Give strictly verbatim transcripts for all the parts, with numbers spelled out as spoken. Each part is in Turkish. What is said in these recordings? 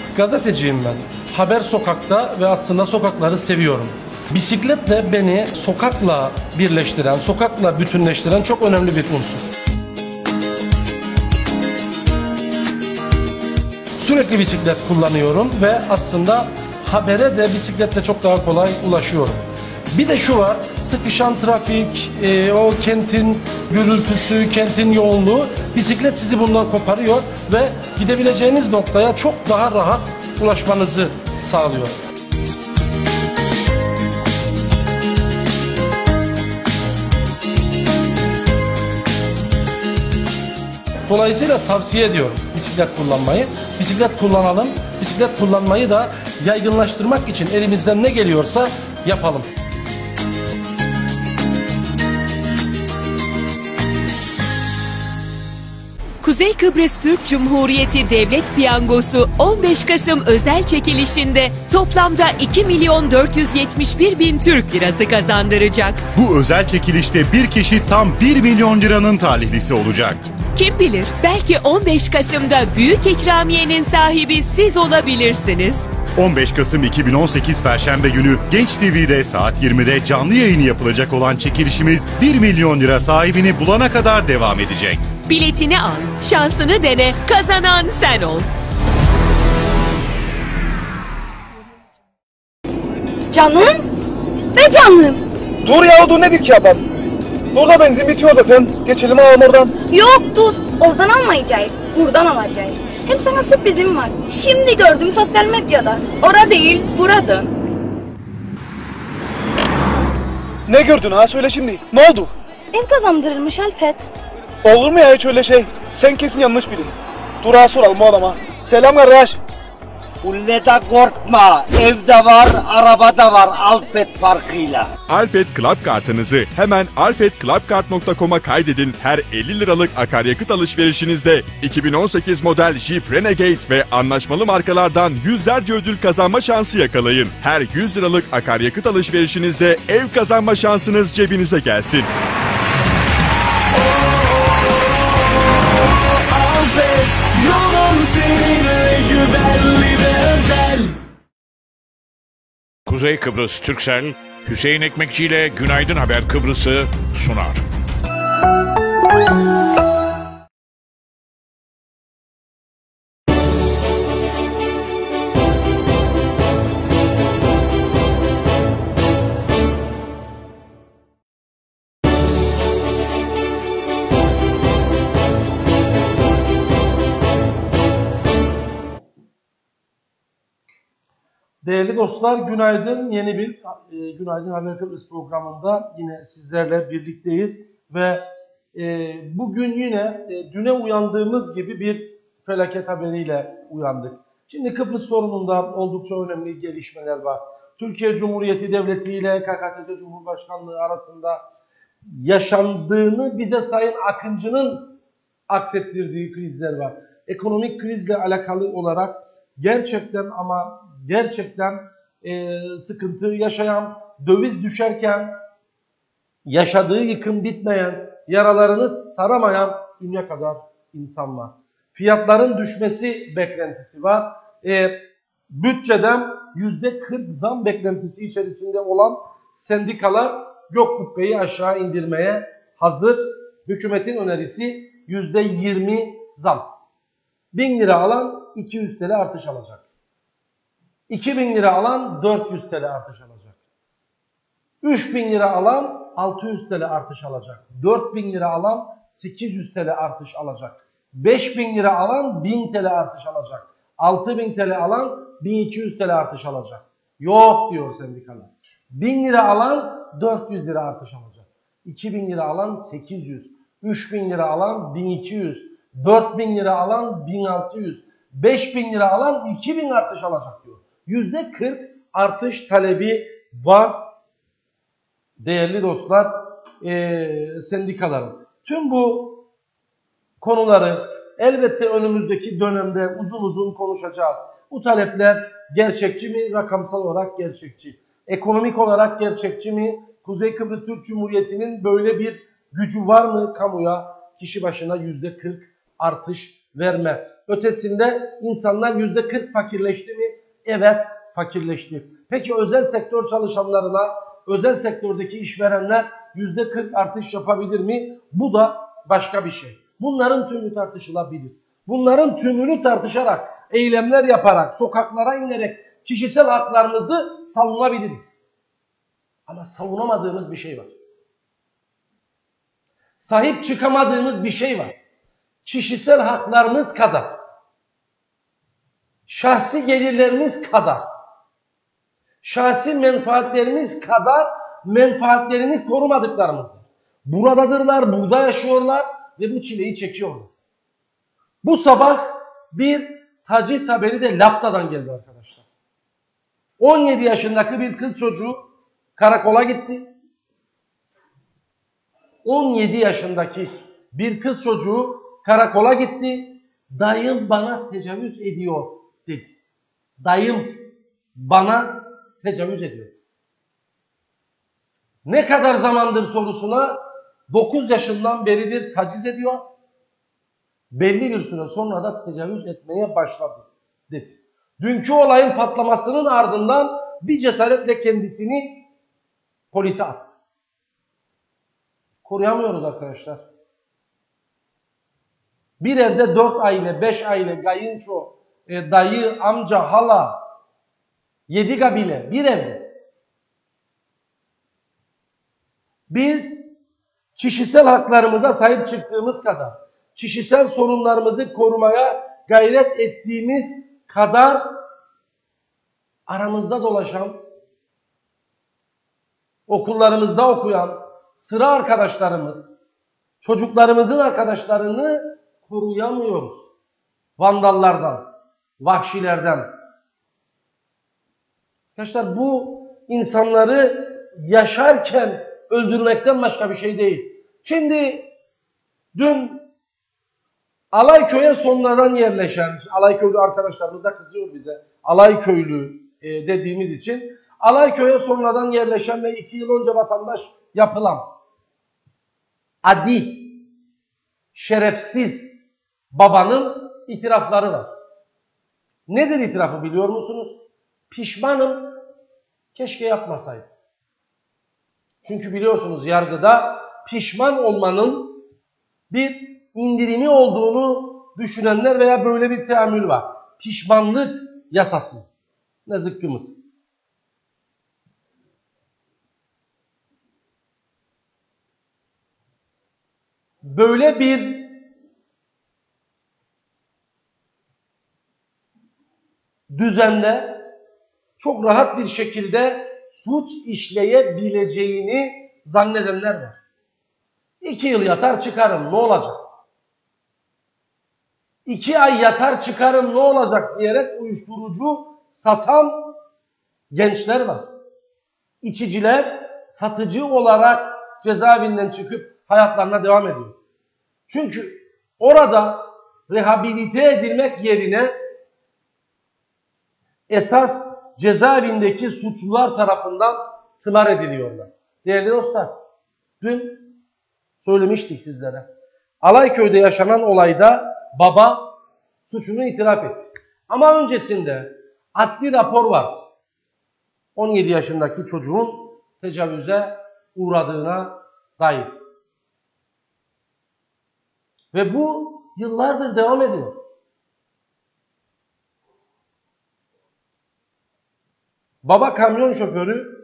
Gazeteciyim ben. Haber sokakta ve aslında sokakları seviyorum. Bisikletle beni sokakla birleştiren, sokakla bütünleştiren çok önemli bir unsur. Sürekli bisiklet kullanıyorum ve aslında habere de bisikletle çok daha kolay ulaşıyorum. Bir de şu var, sıkışan trafik, e, o kentin gürültüsü, kentin yoğunluğu, bisiklet sizi bundan koparıyor ve gidebileceğiniz noktaya çok daha rahat ulaşmanızı sağlıyor. Dolayısıyla tavsiye ediyorum bisiklet kullanmayı. Bisiklet kullanalım, bisiklet kullanmayı da yaygınlaştırmak için elimizden ne geliyorsa yapalım. Kuzey Kıbrıs Türk Cumhuriyeti Devlet Piyangosu on beş Kasım özel çekilişinde toplamda iki milyon dört yüz yetmiş bir bin Türk Lirası kazandıracak. Bu özel çekilişte bir kişi tam bir milyon liranın talihlisi olacak. Kim bilir, belki on beş Kasım'da büyük ikramiyenin sahibi siz olabilirsiniz. on beş Kasım iki bin on sekiz Perşembe günü Genç T V'de saat yirmide canlı yayını yapılacak olan çekilişimiz bir milyon lira sahibini bulana kadar devam edecek. Biletini al, şansını dene, kazanan sen ol. Canım ve canım. Dur ya, dur nedir ki adam? Burada benzin bitiyor zaten. Geçelim alalım oradan. Yok dur, oradan almayacağız. Buradan alacağız. Hem sana sürprizim var. Şimdi gördüm sosyal medyada. Ora değil, burada. Ne gördün ha? Söyle şimdi. Ne oldu? Ev kazandırılmış Alpet. Olur mu ya hiç öyle şey? Sen kesin yanlış bildin. Dur ha, soralım o adama. Selam kardeş. Ulleda korkma, evde var, arabada var Alpet farkıyla. Alpet Club kartınızı hemen alpet club kart nokta com'a kaydedin. Her elli liralık akaryakıt alışverişinizde iki bin on sekiz model Jeep Renegade ve anlaşmalı markalardan yüzlerce ödül kazanma şansı yakalayın. Her yüz liralık akaryakıt alışverişinizde ev kazanma şansınız cebinize gelsin. Alpet, yolun seninle güvenli ve özel. Kuzey Kıbrıs Türksel, Hüseyin Ekmekçi ile Günaydın Haber Kıbrıs'ı sunar. Değerli dostlar, günaydın. Yeni bir e, Günaydın Haber Kıbrıs programında yine sizlerle birlikteyiz ve e, bugün yine e, düne uyandığımız gibi bir felaket haberiyle uyandık. Şimdi Kıbrıs sorununda oldukça önemli gelişmeler var. Türkiye Cumhuriyeti Devleti ile K K T C Cumhurbaşkanlığı arasında yaşandığını bize Sayın Akıncı'nın aksettirdiği krizler var. Ekonomik krizle alakalı olarak gerçekten ama gerçekten e, sıkıntı yaşayan, döviz düşerken yaşadığı yıkım bitmeyen, yaralarını saramayan dünya kadar insan var. Fiyatların düşmesi beklentisi var. E, bütçeden yüzde kırk zam beklentisi içerisinde olan sendikalar gök kubbeyi aşağı indirmeye hazır. Hükümetin önerisi yüzde yirmi zam. bin lira alan iki yüz TL artış alacak. iki bin lira alan dört yüz TL artış alacak. üç bin lira alan altı yüz TL artış alacak. dört bin lira alan sekiz yüz TL artış alacak. beş bin lira alan bin TL artış alacak. altı bin TL alan bin iki yüz TL artış alacak. Yok diyor sendikalar. bin lira alan dört yüz lira artış alacak. iki bin lira alan sekiz yüz. üç bin lira alan bin iki yüz. dört bin lira alan bin altı yüz. beş bin lira alan iki bin artış alacak diyor. yüzde kırk artış talebi var değerli dostlar e, sendikaların. Tüm bu konuları elbette önümüzdeki dönemde uzun uzun konuşacağız. Bu talepler gerçekçi mi? Rakamsal olarak gerçekçi. Ekonomik olarak gerçekçi mi? Kuzey Kıbrıs Türk Cumhuriyeti'nin böyle bir gücü var mı kamuya? Kişi başına yüzde kırk artış verme ötesinde insanlar yüzde kırk fakirleşti mi? Evet, fakirleşti. Peki özel sektör çalışanlarına, özel sektördeki işverenler yüzde kırk artış yapabilir mi? Bu da başka bir şey. Bunların tümü tartışılabilir. Bunların tümünü tartışarak, eylemler yaparak, sokaklara inerek kişisel haklarımızı savunabiliriz. Ama savunamadığımız bir şey var. Sahip çıkamadığımız bir şey var. Kişisel haklarımız kadar, şahsi gelirlerimiz kadar, şahsi menfaatlerimiz kadar menfaatlerini korumadıklarımız. Buradadırlar, burada yaşıyorlar ve bu çileyi çekiyorlar. Bu sabah bir taciz haberi de Lapta'dan geldi arkadaşlar. on yedi yaşındaki bir kız çocuğu karakola gitti. on yedi yaşındaki bir kız çocuğu karakola gitti. Dayım bana tecavüz ediyor dedi. Dayım bana tecavüz ediyor. Ne kadar zamandır sorusuna dokuz yaşından beridir taciz ediyor. Belli bir süre sonra da tecavüz etmeye başladı dedi. Dünkü olayın patlamasının ardından bir cesaretle kendisini polise attı. Koruyamıyoruz arkadaşlar. Bir evde dört aile, beş aile, kayınço, e, dayı, amca, hala, yedi kabile bir evde. Biz kişisel haklarımıza sahip çıktığımız kadar, kişisel sorunlarımızı korumaya gayret ettiğimiz kadar aramızda dolaşan, okullarımızda okuyan sıra arkadaşlarımız, çocuklarımızın arkadaşlarını koruyamıyoruz. Vandallardan, vahşilerden. Arkadaşlar bu insanları yaşarken öldürmekten başka bir şey değil. Şimdi dün Alayköy'e sonradan yerleşen, Alayköylü arkadaşlarımız da kızıyor bize. Alayköylü e, dediğimiz için. Alayköy'e sonradan yerleşen ve iki yıl önce vatandaş yapılan adi, şerefsiz babanın itirafları var. Nedir itirafı biliyor musunuz? Pişmanım, keşke yapmasaydım. Çünkü biliyorsunuz yargıda pişman olmanın bir indirimi olduğunu düşünenler veya böyle bir teamül var. Pişmanlık yasası. Ne zıkkımız. Böyle bir düzende çok rahat bir şekilde suç işleyebileceğini zannedenler var. İki yıl yatar çıkarım ne olacak? İki ay yatar çıkarım ne olacak diyerek uyuşturucu satan gençler var. İçiciler satıcı olarak cezaevinden çıkıp hayatlarına devam ediyor. Çünkü orada rehabilite edilmek yerine esas cezaevindeki suçlular tarafından tımar ediliyorlar. Değerli dostlar, dün söylemiştik sizlere. Alayköy'de yaşanan olayda baba suçunu itiraf etti. Ama öncesinde adli rapor vardı. on yedi yaşındaki çocuğun tecavüze uğradığına dair. Ve bu yıllardır devam ediyor. Baba kamyon şoförü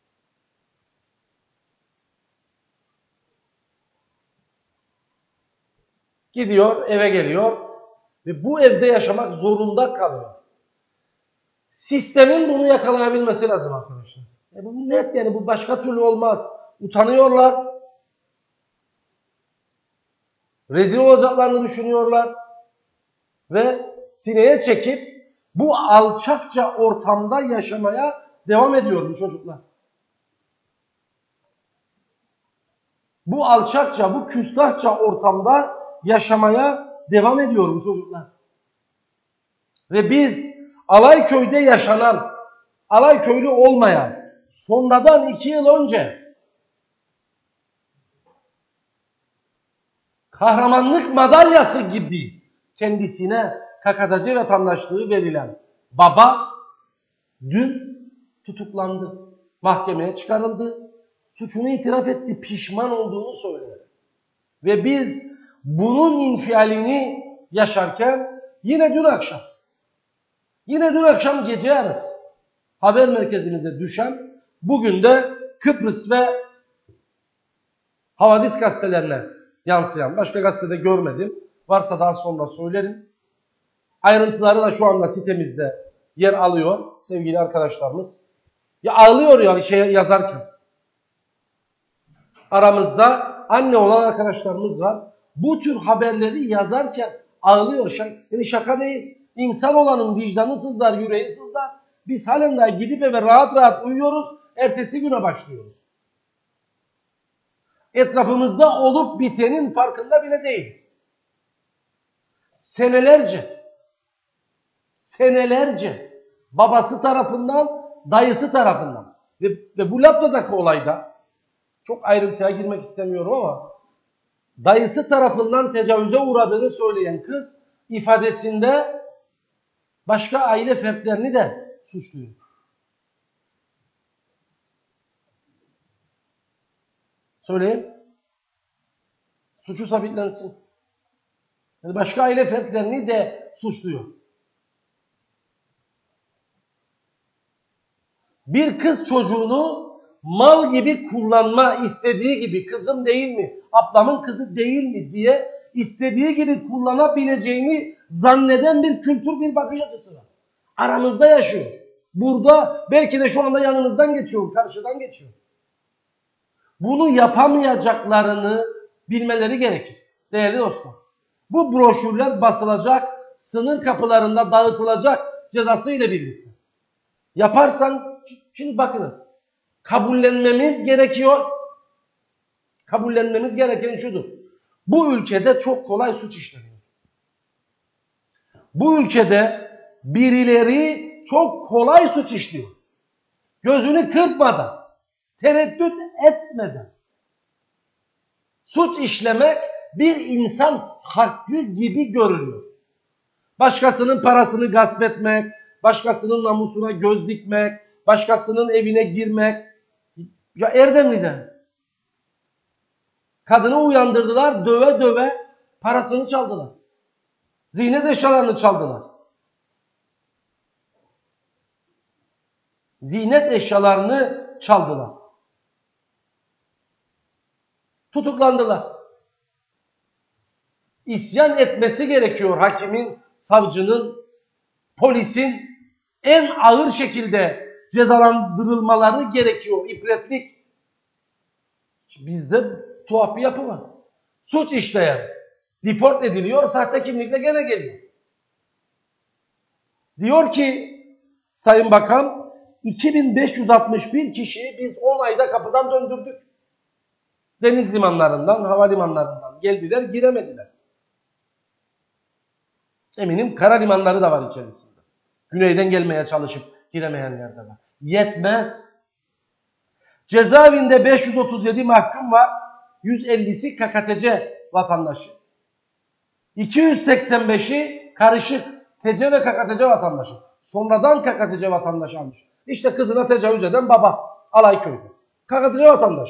gidiyor, eve geliyor ve bu evde yaşamak zorunda kalıyor. Sistemin bunu yakalayabilmesi lazım arkadaşlar. E bu net yani bu başka türlü olmaz. Utanıyorlar. Rezil olacaklarını düşünüyorlar. Ve sineye çekip bu alçakça ortamda yaşamaya devam ediyor bu çocuklar. Bu alçakça, bu küstahça ortamda yaşamaya devam ediyor bu çocuklar. Ve biz Alayköy'de yaşanan, Alayköylü olmayan, sonradan iki yıl önce kahramanlık madalyası gibi kendisine K K T C vatandaşlığı verilen baba dün tutuklandı. Mahkemeye çıkarıldı. Suçunu itiraf etti. Pişman olduğunu söyledi. Ve biz bunun infialini yaşarken yine dün akşam yine dün akşam gece yarısı haber merkezimize düşen, bugün de Kıbrıs ve Havadis gazetelerine yansıyan, başka gazetede görmedim. Varsa daha sonra söylerim. Ayrıntıları da şu anda sitemizde yer alıyor sevgili arkadaşlarımız. Ya ağlıyor ya şey yazarken. Aramızda anne olan arkadaşlarımız var. Bu tür haberleri yazarken ağlıyor. Yani şaka değil. İnsan olanın vicdanı sızlar, yüreği sızlar. Biz halen daha gidip eve rahat rahat uyuyoruz. Ertesi güne başlıyoruz. Etrafımızda olup bitenin farkında bile değiliz. Senelerce, senelerce babası tarafından, dayısı tarafından ve, ve bu Lapta'daki olayda çok ayrıntıya girmek istemiyorum ama dayısı tarafından tecavüze uğradığını söyleyen kız ifadesinde başka aile fertlerini de suçluyor. Söyleyeyim. Suçu sabitlensin. Yani başka aile fertlerini de suçluyor. Bir kız çocuğunu mal gibi kullanma, istediği gibi, kızım değil mi, ablamın kızı değil mi diye istediği gibi kullanabileceğini zanneden bir kültür, bir bakış açısı var. Aramızda yaşıyor. Burada belki de şu anda yanımızdan geçiyor, karşıdan geçiyor. Bunu yapamayacaklarını bilmeleri gerekir değerli dostlar. Bu broşürler basılacak, sınır kapılarında dağıtılacak cezası ile birlikte. Yaparsan, şimdi bakınız, kabullenmemiz gerekiyor. Kabullenmemiz gereken şudur. Bu ülkede çok kolay suç işleniyor. Bu ülkede birileri çok kolay suç işliyor. Gözünü kırpmadan, tereddüt etmeden. Suç işlemek bir insan hakkı gibi görülüyor. Başkasının parasını gasp etmek, başkasının namusuna göz dikmek, başkasının evine girmek. Ya Erdemli'de kadını uyandırdılar, döve döve parasını çaldılar. Ziynet eşyalarını çaldılar. Ziynet eşyalarını çaldılar. Tutuklandılar. İsyan etmesi gerekiyor hakimin, savcının, polisin en ağır şekilde cezalandırılmaları gerekiyor. İbretlik. Bizde tuhaf bir yapı var. Suç işleyen deport ediliyor, sahte kimlikle gene geliyor. Diyor ki Sayın Bakan, iki bin beş yüz altmış bir kişiyi biz on ayda kapıdan döndürdük. Deniz limanlarından, havalimanlarından geldiler, giremediler. Eminim kara limanları da var içerisinde. Güneyden gelmeye çalışıp giremeyenler de var. Yetmez. Cezaevinde beş yüz otuz yedi mahkum var. yüz ellisi K K T C vatandaşı. iki yüz seksen beşi karışık T C ve K K T C vatandaşı. Sonradan K K T C vatandaşı almış. İşte kızına tecavüz eden baba Alayköy'de. K K T C vatandaşı.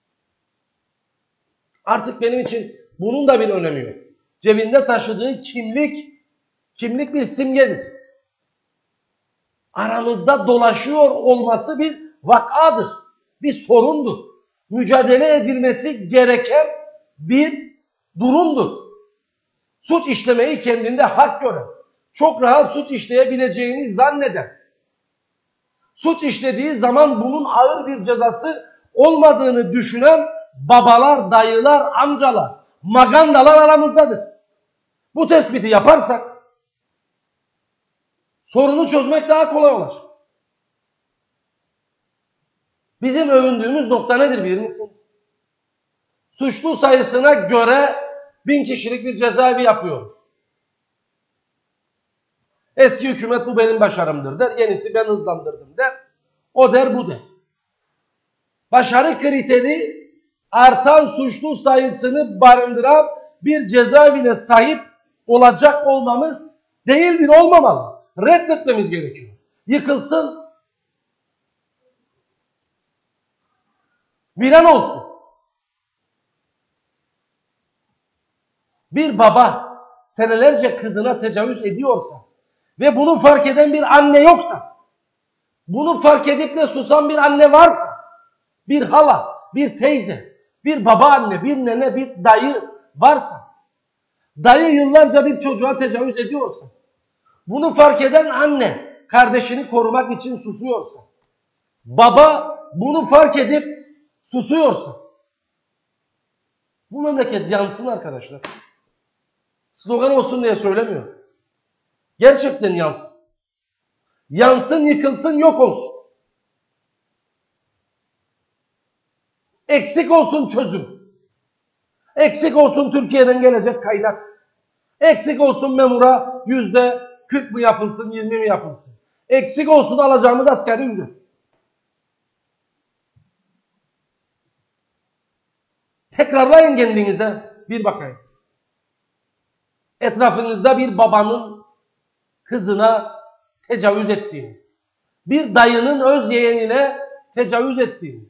Artık benim için bunun da bir önemi yok. Cebinde taşıdığı kimlik, kimlik bir simgedir. Aramızda dolaşıyor olması bir vakadır. Bir sorundur. Mücadele edilmesi gereken bir durumdur. Suç işlemeyi kendinde hak gören, çok rahat suç işleyebileceğini zanneden, suç işlediği zaman bunun ağır bir cezası olmadığını düşünen babalar, dayılar, amcalar, magandalar aramızdadır. Bu tespiti yaparsak sorunu çözmek daha kolay olacak. Bizim övündüğümüz nokta nedir bilir misiniz? Suçlu sayısına göre bin kişilik bir cezaevi yapıyoruz. Eski hükümet bu benim başarımdır der, yenisi ben hızlandırdım der. O der, bu der. Başarı kriteri artan suçlu sayısını barındıran bir cezaevine sahip olacak olmamız değildir, olmamalı. Reddetmemiz gerekiyor. Yıkılsın, viran olsun. Bir baba senelerce kızına tecavüz ediyorsa ve bunu fark eden bir anne yoksa, bunu fark edip de susan bir anne varsa, bir hala, bir teyze, bir babaanne, bir nene, bir dayı varsa, dayı yıllarca bir çocuğa tecavüz ediyorsa, bunu fark eden anne kardeşini korumak için susuyorsa, baba bunu fark edip susuyorsa, bu memleket yansın arkadaşlar. Slogan olsun diye söylemiyor. Gerçekten yansın. Yansın, yıkılsın, yok olsun. Eksik olsun çözüm. Eksik olsun Türkiye'den gelecek kaynak. Eksik olsun memura yüzde kırk mı yapılsın, yirmi mi yapılsın. Eksik olsun alacağımız asgari ücret. Tekrarlayın kendinize, bir bakayım. Etrafınızda bir babanın kızına tecavüz ettiğini, bir dayının öz yeğenine tecavüz ettiğini.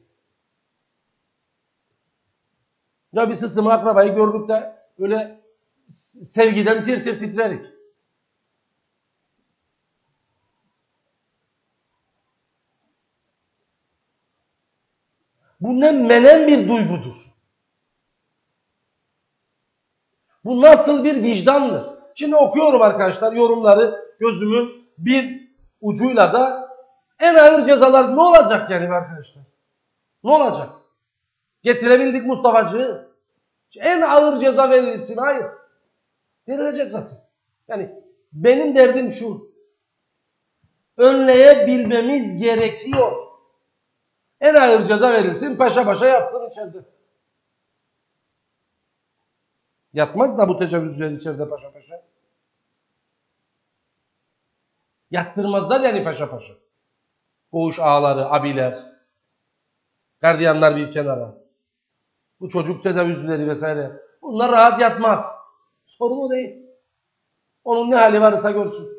Ya bir sısımı akrabayı gördük de öyle sevgiden tir tir titrerik. Bu ne menen bir duygudur. Bu nasıl bir vicdandır? Şimdi okuyorum arkadaşlar yorumları, gözümün bir ucuyla da en ağır cezalar ne olacak yani arkadaşlar? Ne olacak? Getirebildik Mustafa'cığı. En ağır ceza verilsin. Hayır. Verilecek zaten. Yani benim derdim şu. Önleyebilmemiz gerekiyor. En ağır ceza verilsin. Paşa paşa yatsın içeride. Yatmaz da bu tecavüzcüler içeride paşa paşa. Yattırmazlar yani paşa paşa. Koğuş ağaları, abiler, gardiyanlar bir kenara. Bu çocuk tecavüzcüleri vesaire. Bunlar rahat yatmaz. Sorun o değil. Onun ne hali varsa görsün.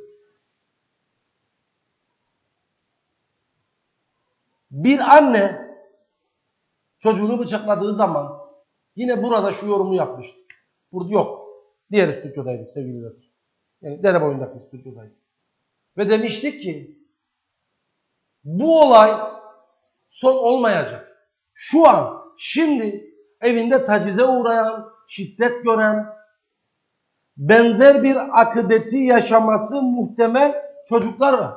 Bir anne çocuğunu bıçakladığı zaman yine burada şu yorumu yapmıştı. Burada yok. Diğer stüdyodaydık sevgililer. Yani dere boyundaki stüdyodaydık. Ve demiştik ki bu olay son olmayacak. Şu an, şimdi evinde tacize uğrayan, şiddet gören, benzer bir akıbeti yaşaması muhtemel çocuklar var.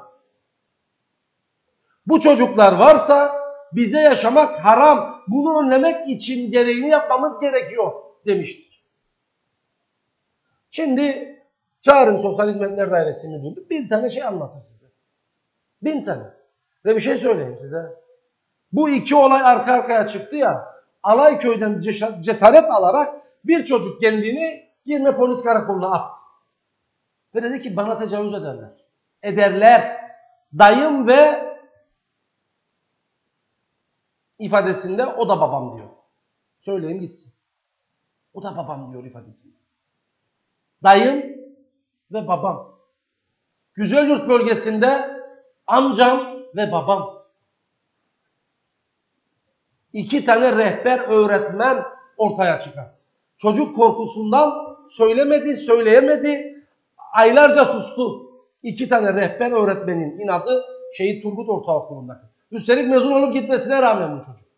Bu çocuklar varsa bize yaşamak haram. Bunu önlemek için gereğini yapmamız gerekiyor demiştik. Şimdi çağırın Sosyal Hizmetler Dairesi Müdürlüğü bir tane şey anlatır size. Bin tane. Ve bir şey söyleyeyim size. Bu iki olay arka arkaya çıktı ya, Alayköy'den cesaret alarak bir çocuk kendini Girne Polis Karakolu'na attı. Ve dedi ki bana tecavüz ederler. Ederler. Dayım ve ifadesinde o da babam diyor. Söyleyin gitsin. O da babam diyor ifadesinde. Dayım ve babam. Güzelyurt bölgesinde amcam ve babam. İki tane rehber öğretmen ortaya çıkarttı. Çocuk korkusundan söylemedi, söyleyemedi. Aylarca sustu. İki tane rehber öğretmenin inadı Şehit Turgut Ortaokulu'ndaki. Üstelik mezun olup gitmesine rağmen bu çocuk.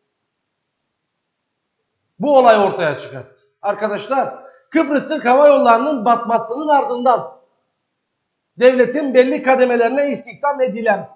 Bu olay ortaya çıkarttı. Arkadaşlar, Kıbrıs Türk Hava Yolları'nın batmasının ardından devletin belli kademelerine istihdam edilen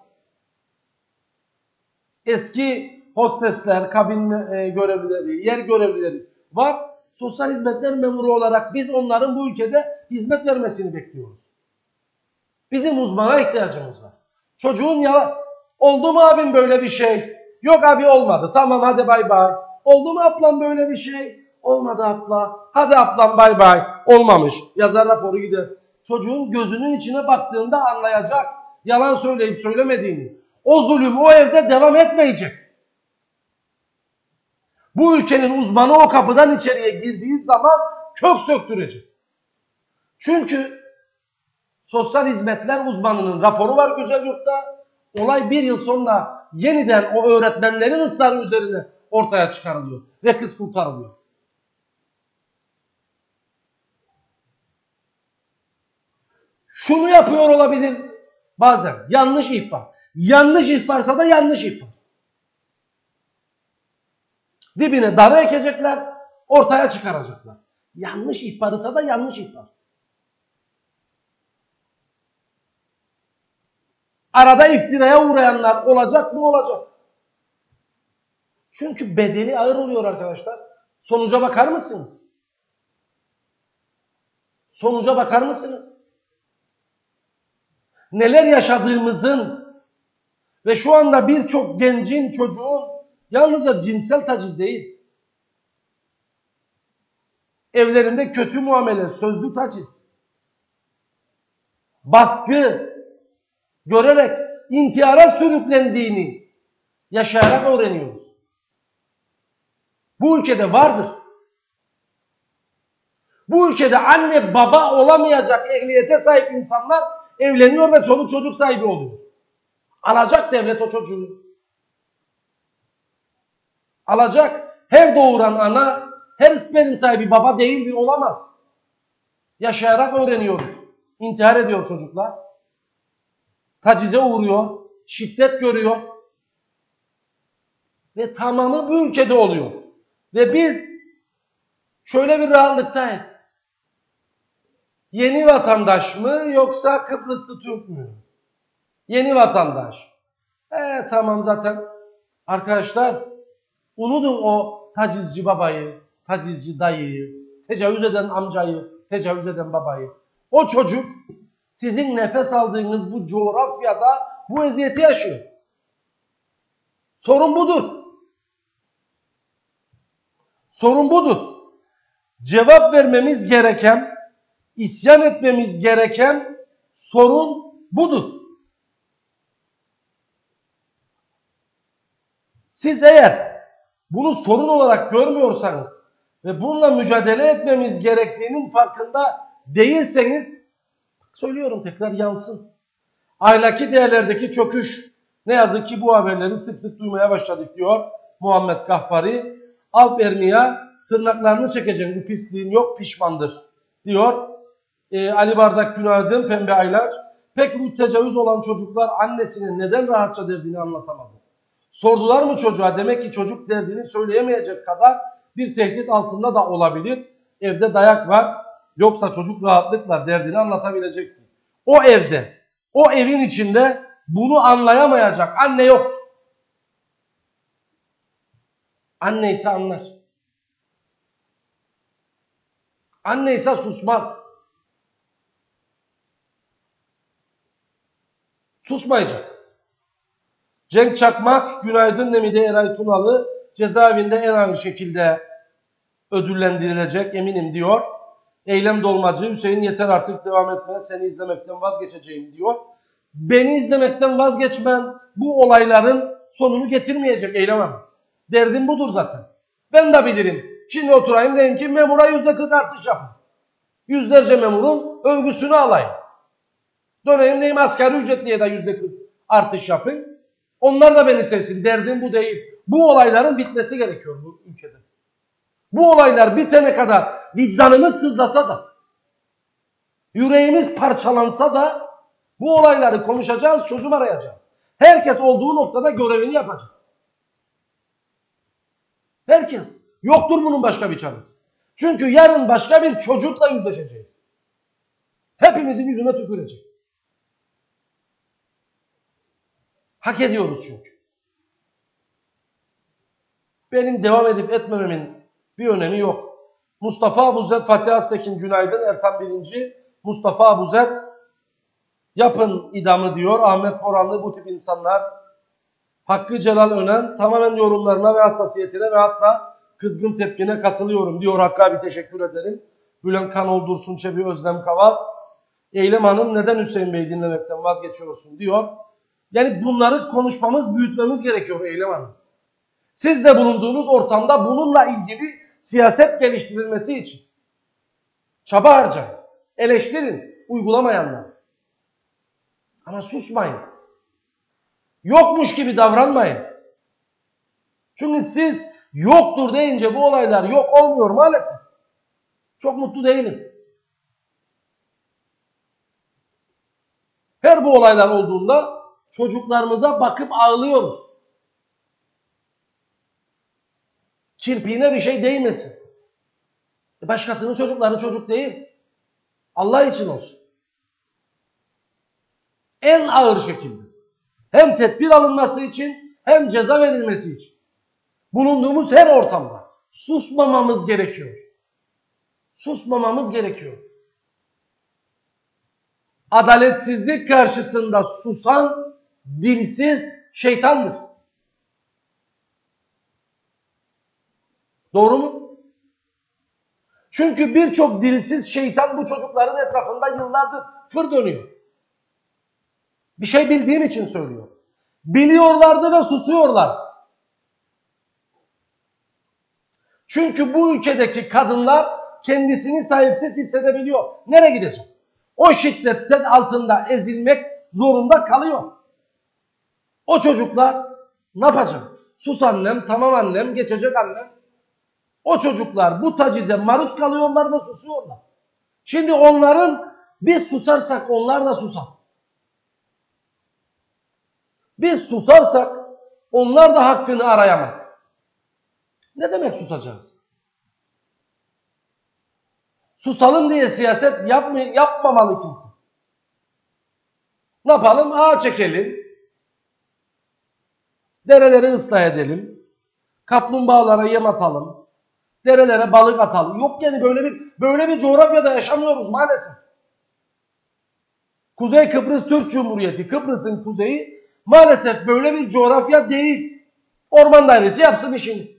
eski hostesler, kabin görevlileri, yer görevlileri var. Sosyal hizmetler memuru olarak biz onların bu ülkede hizmet vermesini bekliyoruz. Bizim uzmana ihtiyacımız var. Çocuğun ya oldu mu abim böyle bir şey? Yok abi olmadı. Tamam hadi bay bay. Oldu mu ablam böyle bir şey? Olmadı abla. Hadi ablam bay bay. Olmamış. Yazar raporu gider. Çocuğun gözünün içine baktığında anlayacak. Yalan söyleyip söylemediğini. O zulüm o evde devam etmeyecek. Bu ülkenin uzmanı o kapıdan içeriye girdiği zaman kök söktürecek. Çünkü sosyal hizmetler uzmanının raporu var Güzelyurt'ta. Olay bir yıl sonra yeniden o öğretmenlerin ısrarı üzerine ortaya çıkarılıyor ve kız kurtarılıyor. Şunu yapıyor olabilir bazen. Yanlış ihbar. Yanlış ihbarsa da yanlış ihbar. Dibine darı ekecekler, ortaya çıkaracaklar. Yanlış ihbarsa da yanlış ihbar. Arada iftiraya uğrayanlar olacak mı? Olacak. Çünkü bedeli ağır oluyor arkadaşlar. Sonuca bakar mısınız? Sonuca bakar mısınız? Neler yaşadığımızın ve şu anda birçok gencin, çocuğun yalnızca cinsel taciz değil, evlerinde kötü muamele, sözlü taciz, baskı görerek intihara sürüklendiğini yaşayarak öğreniyoruz. Bu ülkede vardır. Bu ülkede anne baba olamayacak ehliyete sahip insanlar evleniyor ve çoluk çocuk sahibi oluyor. Alacak devlet o çocuğu. Alacak. Her doğuran ana, her sperm sahibi baba değildir, olamaz. Yaşayarak öğreniyoruz. İntihar ediyor çocuklar. Tacize uğruyor. Şiddet görüyor. Ve tamamı bu ülkede oluyor. Ve biz şöyle bir rahatlıktayız. Yeni vatandaş mı yoksa Kıbrıslı Türk mü? Yeni vatandaş. E tamam zaten. Arkadaşlar unutun o tacizci babayı, tacizci dayıyı, tecavüz eden amcayı, tecavüz eden babayı. O çocuk sizin nefes aldığınız bu coğrafyada bu eziyeti yaşıyor. Sorun budur. Sorun budur. Cevap vermemiz gereken, isyan etmemiz gereken sorun budur. Siz eğer bunu sorun olarak görmüyorsanız ve bununla mücadele etmemiz gerektiğinin farkında değilseniz, söylüyorum tekrar yansın. Ahlaki değerlerdeki çöküş, ne yazık ki bu haberleri sık sık duymaya başladık diyor Muhammed Gahfari. Alp Ermiya tırnaklarını çekeceğim, bu pisliğin yok pişmandır diyor. Ee, Ali Bardak günaydın, Pembe Aylaç. Peki bu tecavüz olan çocuklar annesinin neden rahatça derdini anlatamadı? Sordular mı çocuğa? Demek ki çocuk derdini söyleyemeyecek kadar bir tehdit altında da olabilir. Evde dayak var. Yoksa çocuk rahatlıkla derdini anlatabilecekti. O evde, o evin içinde bunu anlayamayacak anne yok. Anne ise anlar. Anne ise susmaz. Susmayacak. Cenk Çakmak, günaydın Nemide Eray Tunalı, cezaevinde en ağır şekilde ödüllendirilecek eminim diyor. Eylem Dolmacı, Hüseyin yeter artık devam etme, seni izlemekten vazgeçeceğim diyor. Beni izlemekten vazgeçmen bu olayların sonunu getirmeyecek Eylem Hanım. Derdim budur zaten. Ben de bilirim. Şimdi oturayım diyeyim ki memura yüzde kırk artış yapın. Yüzlerce memurun övgüsünü alayım. Döneyim diyeyim asgari ücretliye de yüzde kırk artış yapın. Onlar da beni sevsin. Derdim bu değil. Bu olayların bitmesi gerekiyor bu ülkede. Bu olaylar bitene kadar vicdanımız sızlasa da, yüreğimiz parçalansa da bu olayları konuşacağız, çözüm arayacağız. Herkes olduğu noktada görevini yapacak. Herkes. Yoktur bunun başka bir çaresi. Çünkü yarın başka bir çocukla yüzleşeceğiz. Hepimizin yüzüne tükürecek. Hak ediyoruz çünkü. Benim devam edip etmememin bir önemi yok. Mustafa Abuzet, Fatih Aztekin günaydın. Ertan Birinci, Mustafa Abuzet yapın idamı diyor. Ahmet Boranlı, bu tip insanlar. Hakkı Celal Önen tamamen yorumlarına ve hassasiyetine ve hatta kızgın tepkine katılıyorum diyor. Hakkı abi teşekkür ederim. Bülent Kanol, Dursun Çebi, Özlem Kavaz. Eylem Hanım neden Hüseyin Bey dinlemekten vazgeçiyorsun diyor. Yani bunları konuşmamız, büyütmemiz gerekiyor Eylem Hanım. Siz de bulunduğunuz ortamda bununla ilgili siyaset geliştirilmesi için çaba harcayın. Eleştirin uygulamayanlar. Ama susmayın. Yokmuş gibi davranmayın. Çünkü siz yoktur deyince bu olaylar yok olmuyor maalesef. Çok mutlu değilim. Her bu olaylar olduğunda çocuklarımıza bakıp ağlıyoruz. Kirpiğine bir şey değmesin. Başkasının çocukları çocuk değil. Allah için olsun. En ağır şekilde. Hem tedbir alınması için hem ceza verilmesi için. Bulunduğumuz her ortamda susmamamız gerekiyor. Susmamamız gerekiyor. Adaletsizlik karşısında susan dilsiz şeytandır. Doğru mu? Çünkü birçok dilsiz şeytan bu çocukların etrafında yıllardır fır dönüyor. Bir şey bildiğim için söylüyor. Biliyorlardı ve susuyorlardı. Çünkü bu ülkedeki kadınlar kendisini sahipsiz hissedebiliyor. Nereye gidecek? O şiddetten altında ezilmek zorunda kalıyor. O çocuklar ne yapacak? Sus annem, tamam annem, geçecek annem. O çocuklar bu tacize maruz kalıyorlar da susuyorlar. Şimdi onların biz susarsak onlar da susar. Biz susarsak onlar da hakkını arayamaz. Ne demek susacağız? Susalım diye siyaset yapma, yapmamalı kimse. Ne yapalım? Ağa çekelim. Dereleri ıslah edelim. Kaplumbağalara yem atalım. Derelere balık atalım. Yok yani böyle bir böyle bir coğrafyada yaşamıyoruz maalesef. Kuzey Kıbrıs Türk Cumhuriyeti, Kıbrıs'ın kuzeyi maalesef böyle bir coğrafya değil. Orman dairesi yapsın işini.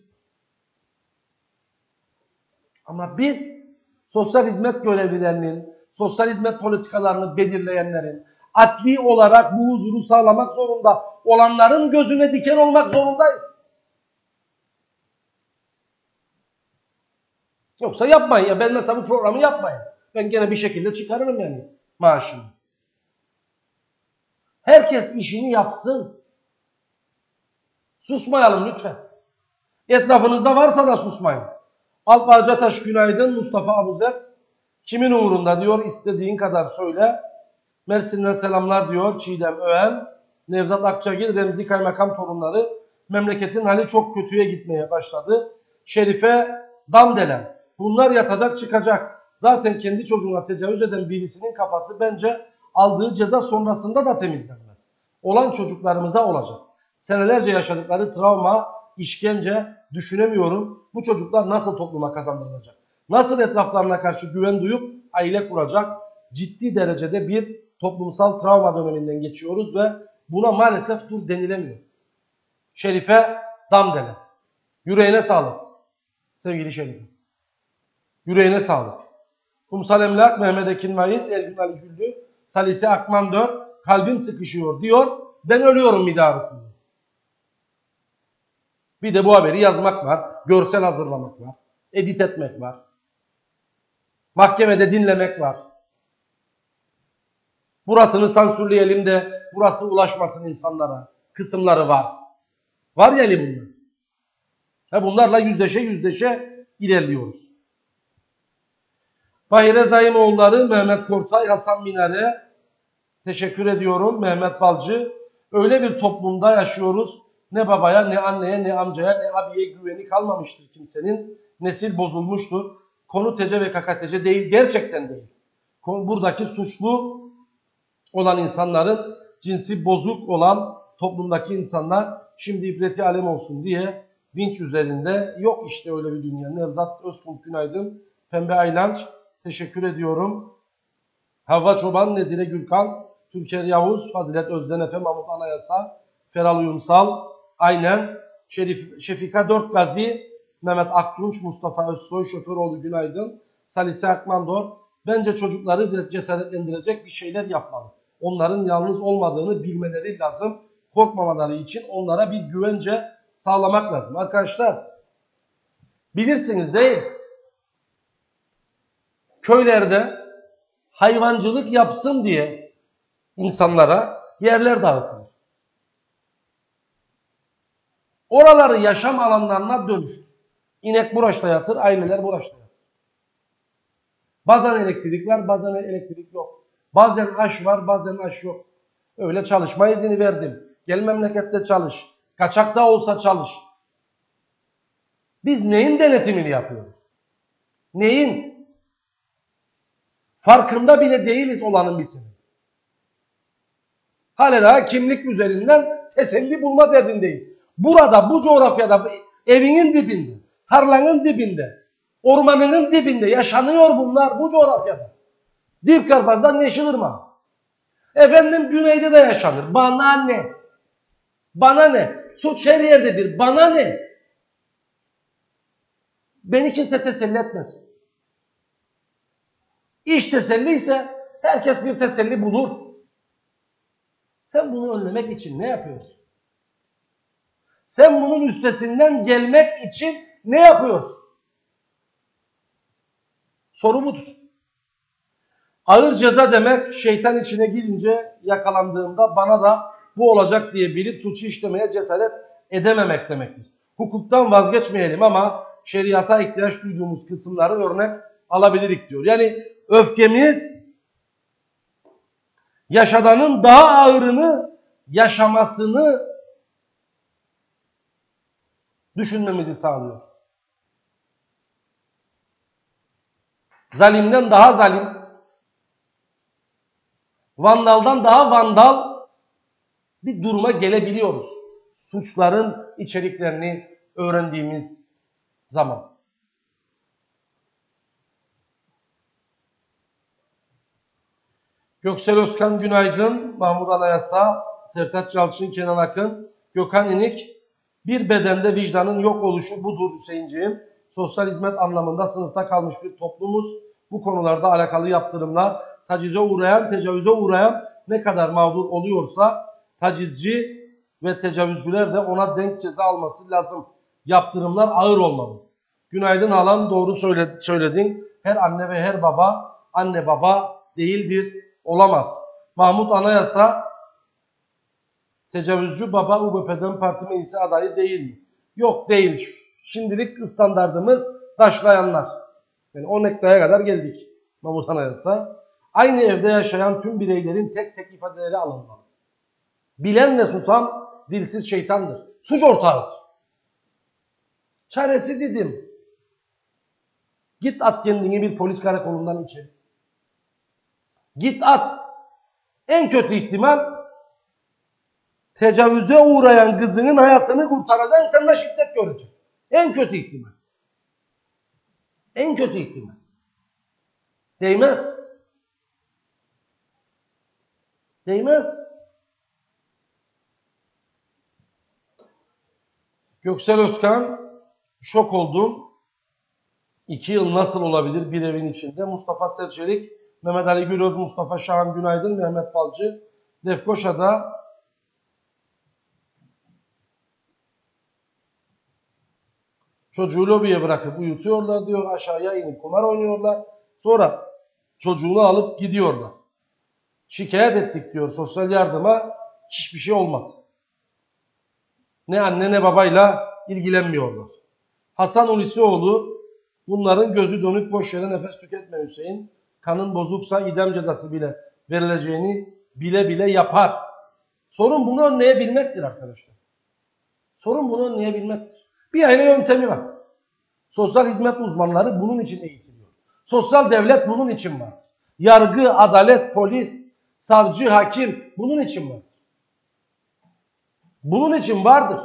Ama biz sosyal hizmet görevlilerinin, sosyal hizmet politikalarını belirleyenlerin, adli olarak bu huzuru sağlamak zorunda olanların gözüne diken olmak zorundayız. Yoksa yapmayın ya. Ben mesela bu programı yapmayın. Ben gene bir şekilde çıkarırım yani maaşımı. Herkes işini yapsın. Susmayalım lütfen. Etrafınızda varsa da susmayın. Alp Arcataş günaydın. Mustafa Abuzet. Kimin uğrunda diyor, istediğin kadar söyle. Mersin'den selamlar diyor Çiğdem Öğen. Nevzat Akçagil, Remzi Kaymakam torunları. Memleketin hali çok kötüye gitmeye başladı. Şerife Damdelen. Bunlar yatacak çıkacak. Zaten kendi çocuğuna tecavüz eden birisinin kafası bence aldığı ceza sonrasında da temizlenmez. Olan çocuklarımıza olacak. Senelerce yaşadıkları travma, işkence düşünemiyorum. Bu çocuklar nasıl topluma kazandırılacak? Nasıl etraflarına karşı güven duyup aile kuracak? Ciddi derecede bir toplumsal travma döneminden geçiyoruz ve buna maalesef dur denilemiyor. Şerife Damdelen. Yüreğine sağlık. Sevgili Şerife. Yüreğine sağlık. Kumsal Emlak, Mehmet Ekin Mayıs, Ergün Ali Güllü, Salise Akman Dör, kalbim sıkışıyor diyor. Ben ölüyorum mide ağrısında. Bir de bu haberi yazmak var, görsel hazırlamak var, edit etmek var. Mahkemede dinlemek var. Burasını sansürleyelim de burası ulaşmasın insanlara. Kısımları var. Var yani bunlar. Ve bunlarla yüzleşe yüzleşe ilerliyoruz. Bahire Zaimoğulları, Mehmet Kortay, Hasan Minare. Teşekkür ediyorum. Mehmet Balcı. Öyle bir toplumda yaşıyoruz. Ne babaya, ne anneye, ne amcaya, ne abiye güveni kalmamıştır kimsenin. Nesil bozulmuştur. Konu T C ve K K T C değil. Gerçekten değil. Buradaki suçlu olan insanların cinsi bozuk olan toplumdaki insanlar şimdi ibreti alem olsun diye vinç üzerinde. Yok işte öyle bir dünya. Nevzat Özkul günaydın. Pembe Aylanç. Teşekkür ediyorum. Havva Çoban, Nezire Gürkan, Türker Yavuz, Fazilet Özden Efe, Mahmut Anayasa, Feral Uyumsal, aynen Şerif, Şefika Dört Gazi, Mehmet Aktunç, Mustafa Özsoy, Şoföroğlu günaydın, Salise Akmandor. Bence çocukları cesaretlendirecek bir şeyler yapmalı. Onların yalnız olmadığını bilmeleri lazım. Korkmamaları için onlara bir güvence sağlamak lazım. Arkadaşlar, bilirsiniz değil. Köylerde hayvancılık yapsın diye insanlara yerler dağıtılır. Oraları yaşam alanlarına dönüştür. İnek buraşta yatır, aileler buraşta yatır. Bazen elektrik var, bazen elektrik yok. Bazen aş var, bazen aş yok. Öyle çalışma izni verdim. Gel memlekette çalış. Kaçakta olsa çalış. Biz neyin denetimini yapıyoruz? Neyin? Farkında bile değiliz olanın bitimi. Hala daha kimlik üzerinden teselli bulma derdindeyiz. Burada, bu coğrafyada, evinin dibinde, tarlanın dibinde, ormanının dibinde yaşanıyor bunlar bu coğrafyada. Dipkarpaz'dan Yeşilırmak. Efendim güneyde de yaşanır. Bana ne? Bana ne? Suç her yerdedir. Bana ne? Beni kimse teselli etmez. İş teselli ise herkes bir teselli bulur. Sen bunu önlemek için ne yapıyorsun? Sen bunun üstesinden gelmek için ne yapıyorsun? Soru budur. Ağır ceza demek şeytan içine girince yakalandığımda bana da bu olacak diye bilip suçu işlemeye cesaret edememek demektir. Hukuktan vazgeçmeyelim ama şeriata ihtiyaç duyduğumuz kısımları örnek alabilirik diyor. Yani öfkemiz yaşadanın daha ağırını yaşamasını düşünmemizi sağlıyor. Zalimden daha zalim, vandaldan daha vandal bir duruma gelebiliyoruz. Suçların içeriklerini öğrendiğimiz zaman. Göksel Özkan günaydın, Mahmut Anayasa, Sertaç Yalçın, Kenan Akın, Gökhan İnik, bir bedende vicdanın yok oluşu budur Hüseyinciğim. Sosyal hizmet anlamında sınıfta kalmış bir toplumuz. Bu konularda alakalı yaptırımlar, tacize uğrayan, tecavüze uğrayan ne kadar mağdur oluyorsa tacizci ve tecavüzcüler de ona denk ceza alması lazım. Yaptırımlar ağır olmalı. Günaydın halam, doğru söyledin. Her anne ve her baba anne baba değildir, olamaz. Mahmut Anayasa, tecavüzcü baba U B P'den parti meclisi adayı değil mi? Yok, değil. Şimdilik standardımız taşlayanlar. Yani on noktaya kadar geldik. Mahmut Anayasa. Aynı evde yaşayan tüm bireylerin tek tek ifadeleri alınmalı. Bilen ve susan dilsiz şeytandır. Suç ortağıdır. Çaresiz idim. Git at kendini bir polis karakolundan içeri. Git at. En kötü ihtimal tecavüze uğrayan kızının hayatını kurtaracaksın, sen de şiddet göreceksin. En kötü ihtimal. En kötü ihtimal. Değmez. Değmez. Göksel Özkan, şok oldum. İki yıl nasıl olabilir bir evin içinde? Mustafa Serçelik, Mehmet Ali Gülöz, Mustafa Şahan günaydın, Mehmet Falcı, Lefkoşa'da çocuğu lobiye bırakıp uyutuyorlar diyor, aşağıya inip kumar oynuyorlar. Sonra çocuğunu alıp gidiyorlar. Şikayet ettik diyor sosyal yardıma, hiçbir şey olmadı. Ne anne ne babayla ilgilenmiyorlar. Hasan Ulusioğlu, bunların gözü dönük boş yere nefes tüketme Hüseyin. Kanın bozuksa idam cezası bile verileceğini bile bile yapar. Sorun bunu önleyebilmektir arkadaşlar. Sorun bunu önleyebilmektir. Bir aile yöntemi var. Sosyal hizmet uzmanları bunun için eğitiliyor. Sosyal devlet bunun için var. Yargı, adalet, polis, savcı, hakim bunun için var. Bunun için vardır.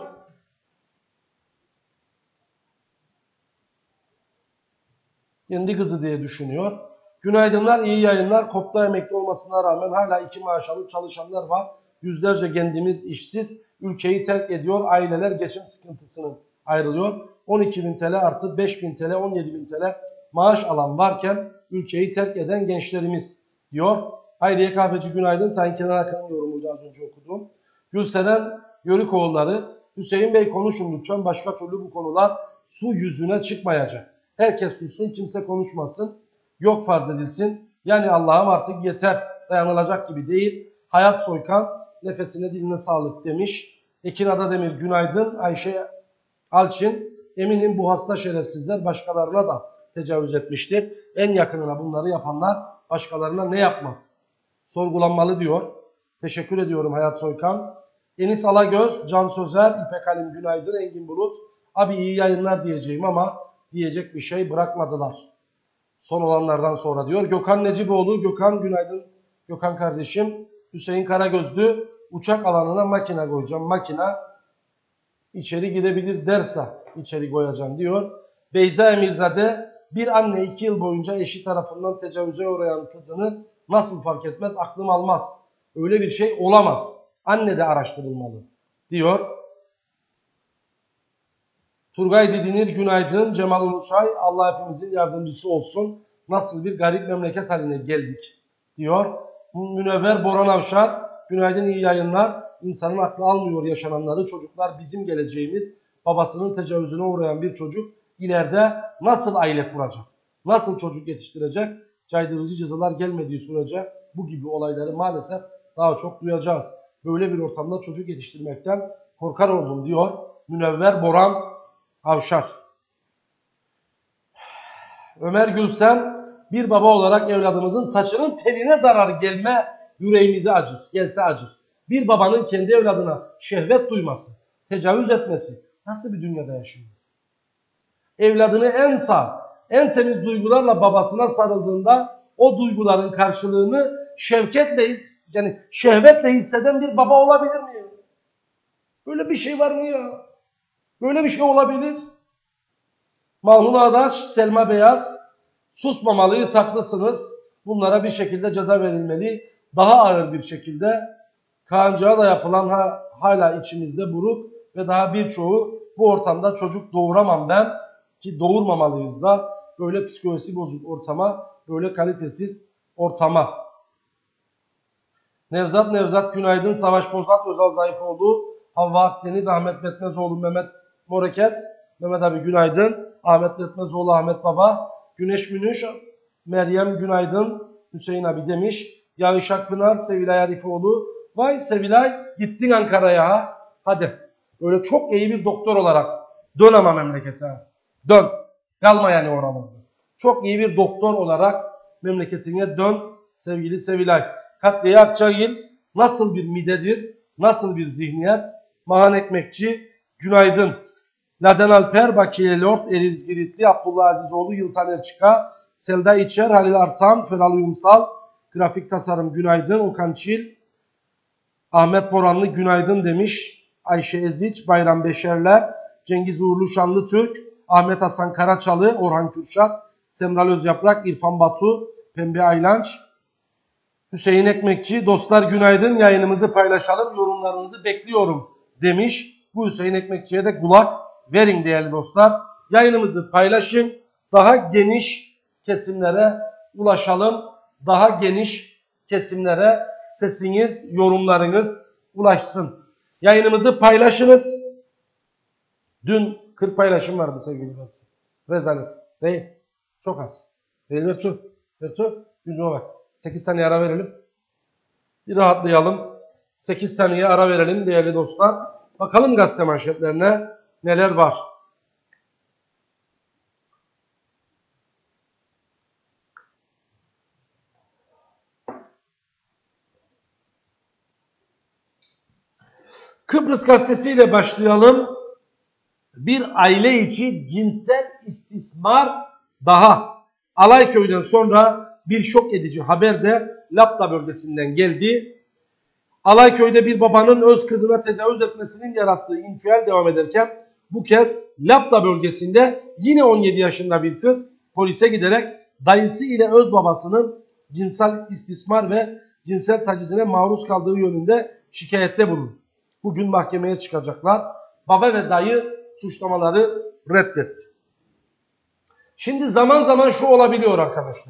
Kendi kızı diye düşünüyor. Günaydınlar, iyi yayınlar. Kopta emekli olmasına rağmen hala iki maaş alıp çalışanlar var. Yüzlerce kendimiz işsiz. Ülkeyi terk ediyor. Aileler geçim sıkıntısının ayrılıyor. on iki bin T L artı beş bin T L, on yedi bin T L maaş alan varken ülkeyi terk eden gençlerimiz diyor. Hayriye Kahveci günaydın. Sayın Kenan Akın'ın yorumuydu az önce okudum. Gülseren Yörükoğulları, Hüseyin Bey konuşun lütfen, başka türlü bu konular su yüzüne çıkmayacak. Herkes sussun, kimse konuşmasın. Yok farz edilsin. Yani Allah'ım artık yeter, dayanılacak gibi değil. Hayat Soykan, nefesine diline sağlık demiş. Ekin Adademir günaydın. Ayşe Alçin, eminim bu hasta şerefsizler başkalarına da tecavüz etmiştir. En yakınına bunları yapanlar başkalarına ne yapmaz? Sorgulanmalı diyor. Teşekkür ediyorum Hayat Soykan. Enis Alagöz, Can Sözer, İpek Halim günaydın. Engin Bulut, abi iyi yayınlar diyeceğim ama diyecek bir şey bırakmadılar. Son olanlardan sonra diyor. Gökhan Neciboğlu, Gökhan günaydın. Gökhan kardeşim. Hüseyin Karagözlü, uçak alanına makine koyacağım. Makine içeri girebilir derse içeri koyacağım diyor. Beyza Emirzade, bir anne iki yıl boyunca eşi tarafından tecavüze uğrayan kızını nasıl fark etmez, aklım almaz. Öyle bir şey olamaz. Anne de araştırılmalı diyor. Turgay Didinir günaydın. Cemal Uluçay, Allah hepimizin yardımcısı olsun. Nasıl bir garip memleket haline geldik diyor. Münevver Boran Avşar, günaydın iyi yayınlar. İnsanın aklı almıyor yaşananları. Çocuklar bizim geleceğimiz. Babasının tecavüzüne uğrayan bir çocuk ileride nasıl aile kuracak? Nasıl çocuk yetiştirecek? Caydırıcı cezalar gelmediği sürece bu gibi olayları maalesef daha çok duyacağız. Böyle bir ortamda çocuk yetiştirmekten korkar oldum diyor Münevver Boran Avşar. Ömer Gülsen, bir baba olarak evladımızın saçının teline zarar gelme yüreğimize acır, gelse acır. Bir babanın kendi evladına şehvet duyması, tecavüz etmesi nasıl bir dünyada yaşıyor? Evladını en saf, en temiz duygularla babasına sarıldığında o duyguların karşılığını şevketle, yani şehvetle hisseden bir baba olabilir mi ya? Böyle bir şey var mı ya? Böyle bir şey olabilir. Mahmut Ağdaş, Selma Beyaz, susmamalıyız, haklısınız. Bunlara bir şekilde ceza verilmeli. Daha ağır bir şekilde. Kaancağa da yapılan ha, hala içimizde buruk ve daha birçoğu bu ortamda çocuk doğuramam ben ki doğurmamalıyız da böyle psikolojisi bozuk ortama, böyle kalitesiz ortama. Nevzat Nevzat günaydın. Savaş Bozat, Özal Zayıfoğlu, Havva Akdeniz, Ahmet Betmezoğlu, Mehmet Moreket, Mehmet abi günaydın. Ahmet Betmezoğlu, Ahmet Baba, Güneş Münüş, Meryem günaydın. Hüseyin abi demiş. Yağış Akpınar, Sevilay Arifoğlu. Vay Sevilay, gittin Ankara'ya ha. Hadi. Böyle çok iyi bir doktor olarak dön ama memlekete. Dön. Kalma yani oralarda. Çok iyi bir doktor olarak memleketine dön sevgili Sevilay. Katliye Akçayıl nasıl bir midedir, nasıl bir zihniyet? Mahan Ekmekçi, günaydın. Laden Alper, Bakiye Lord, Eriz Giritli, Abdullah Azizoğlu, Yıltan Erçika, Selda İçer, Halil Artan, Feral Uyumsal, Grafik Tasarım günaydın. Okan Çil, Ahmet Boranlı günaydın demiş. Ayşe Eziç, Bayram Beşerler, Cengiz Uğurlu Şanlıtürk, Ahmet Hasan Karaçalı, Orhan Kürşat, Semral Özyaprak, İrfan Batu, Pembe Aylanç, Hüseyin Ekmekçi, dostlar günaydın, yayınımızı paylaşalım, yorumlarınızı bekliyorum demiş. Bu Hüseyin Ekmekçi'ye de kulak verin değerli dostlar. Yayınımızı paylaşın, daha geniş kesimlere ulaşalım, daha geniş kesimlere sesiniz, yorumlarınız ulaşsın. Yayınımızı paylaşınız. Dün kırk paylaşım vardı sevgili dostlar. Rezalet. Değil. Çok az. Değil mi Ertuğ? Ertuğ, yüzüme bak. sekiz saniye ara verelim. Bir rahatlayalım. sekiz saniye ara verelim değerli dostlar. Bakalım gazete manşetlerine neler var. Kıbrıs gazetesiyle başlayalım. Bir aile içi cinsel istismar daha. Alayköy'den sonra bir şok edici haber de Lapta bölgesinden geldi. Alayköy'de bir babanın öz kızına tecavüz etmesinin yarattığı infial devam ederken bu kez Lapta bölgesinde yine on yedi yaşında bir kız polise giderek dayısı ile öz babasının cinsel istismar ve cinsel tacizine maruz kaldığı yönünde şikayette bulundu. Bugün mahkemeye çıkacaklar. Baba ve dayı suçlamaları reddetti. Şimdi zaman zaman şu olabiliyor arkadaşlar.